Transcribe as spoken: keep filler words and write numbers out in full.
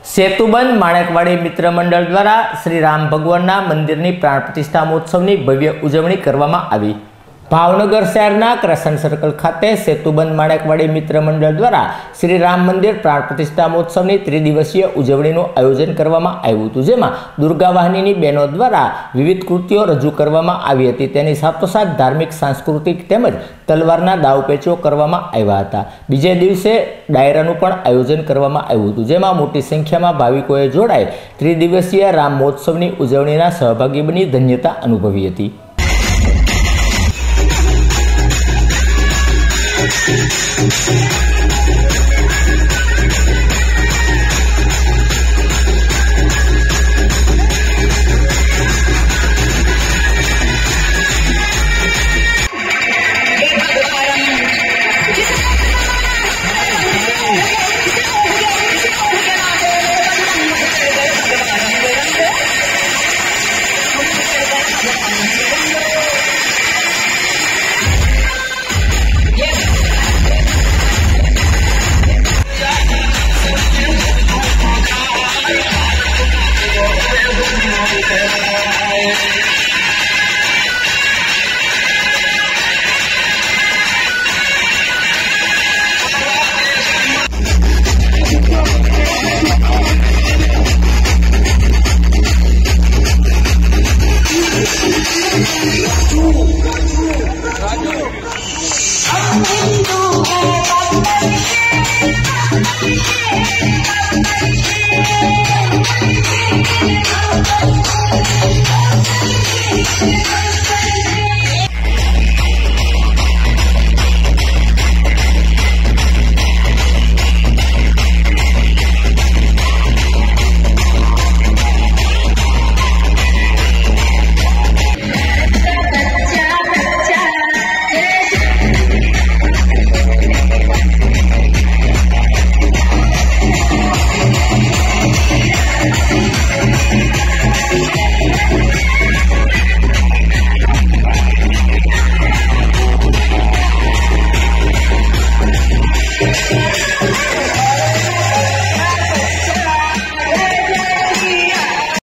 સેતુબંધ માણેકવાડી મિત્ર મંડળ દ્વારા શ્રી રામ ભગવાનના મંદિરની પ્રાણ પ્રતિષ્ઠા મહોત્સવની ભવ્ય ઉજવણી કરવામાં આવી। ભાવનગર શહેરના ક્રશન સર્કલ ખાતે સેતુબંધ માણેકવાડી મિત્ર મંડળ દ્વારા શ્રી રામ મંદિર પ્રાણ પ્રતિષ્ઠા મહોત્સવની ત્રિદિવસીય ઉજવણીનું આયોજન કરવામાં આવ્યું હતું, જેમાં દુર્ગા વાહિનીની બહેનો દ્વારા વિવિધ કૃતિઓ રજૂ કરવામાં આવી હતી। તેની સાથોસાથ ધાર્મિક, સાંસ્કૃતિક તેમજ તલવારના દાવપેચો કરવામાં આવ્યા હતા। બીજે દિવસે ડાયરાનું પણ આયોજન કરવામાં આવ્યું હતું, જેમાં મોટી સંખ્યામાં ભાવિકોએ જોડાઈ ત્રિદિવસીય રામ મહોત્સવની ઉજવણીના સહભાગી બની ધન્યતા અનુભવી હતી।